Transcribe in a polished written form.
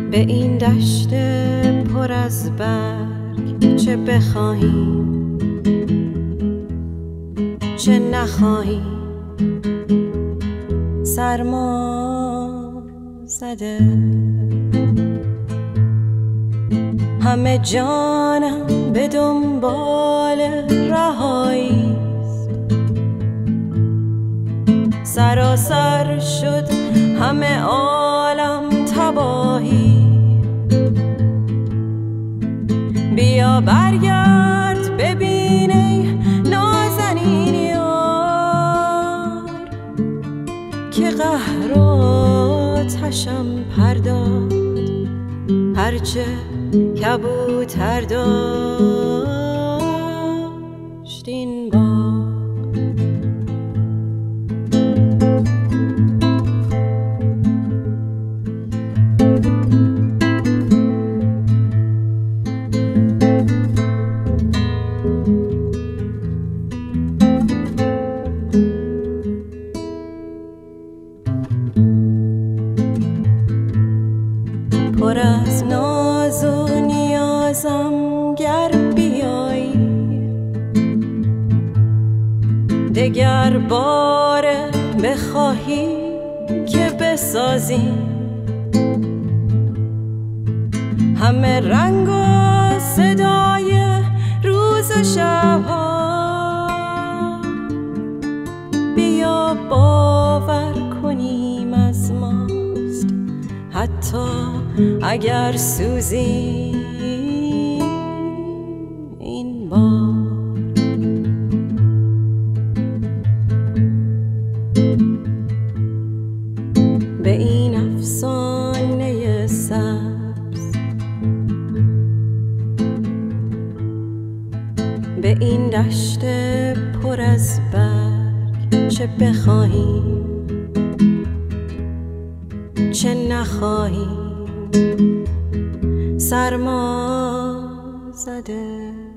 به این دشت پر از برگ چه بخواهیم چه نخواهیم، سرما زده. همه جانم به دنبال رهایی است، سراسر شد همه عالم تباهی. بیا برگرد ببین ای نازنین یار، که قهر و آتشم پرداد هرچه کبوتر داشت این باغ. پر از ناز و نیازم گر بیایی، دگر باره بخواهی که بسازیم همه رنگ و صدای روز و شبها. بیا باور کنیم از ماست حتی اگر سوزیم این بار. به این افسانه سبز، به این دشت پر از برگ چه بخواهیم چه نخواهیم، سرما زده.